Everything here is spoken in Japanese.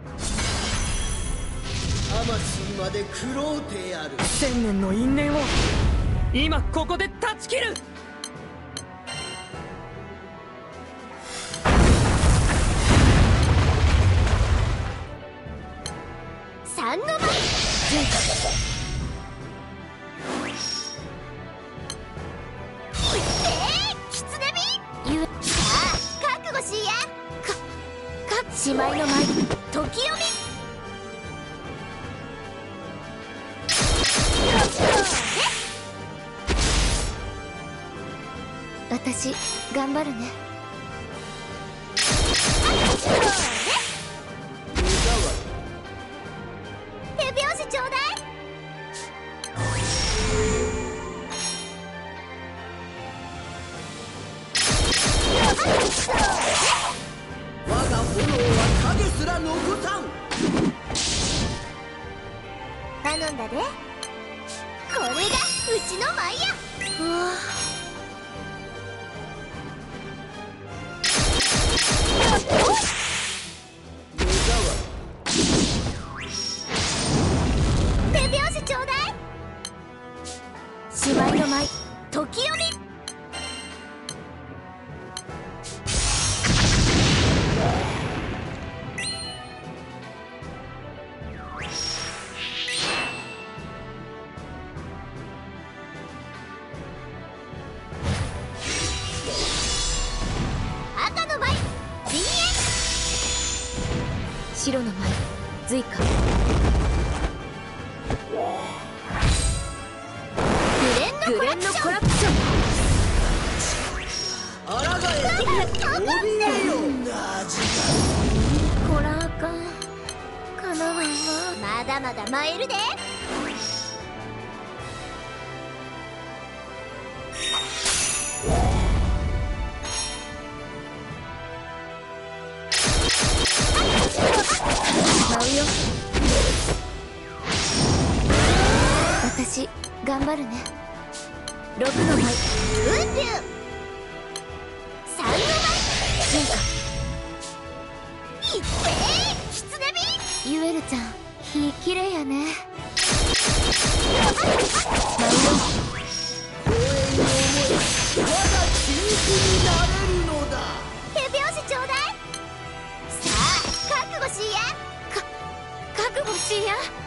魂まで食ろうてやる。 千年の因縁を今ここで断ち切る。 三の間キツネビ。さあ覚悟しいや。しまいの舞時読み。私頑張るね。手拍子ちょうだい。 我が炎は影すら残さん。 頼んだで。これがうちの舞や。うわ手拍子ちょうだい。しまいの舞時読み。赤の舞陣営。白の舞随下。グレンのコラプション。 あらがえ怯えよ。 こらあかんかなわんわ。まだまだ舞えるで。舞うよ。私頑張るね。6の舞雲流。3の舞進化。いってーキツネビ。ユエルちゃん火きれいやね。舞うよ。 光栄に思い我が血肉になれるのだ。 手拍子ちょうだい。さあ覚悟しいや。覚悟しいや。